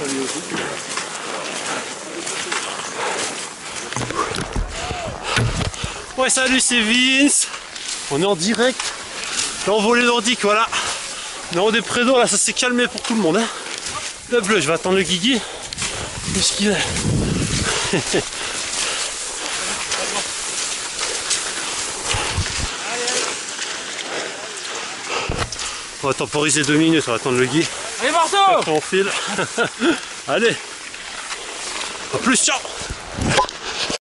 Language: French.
Ouais, salut, c'est Vince. On est en direct. L'envolée nordique, voilà. On est en des prés d'eau, là, ça s'est calmé pour tout le monde. Hein. Le bleu, je vais attendre le Guigui. Qu'est-ce qu'il est? On va temporiser 2 minutes, on va attendre le Guy. Allez, Marteau! Après on file. Allez. A plus, ciao.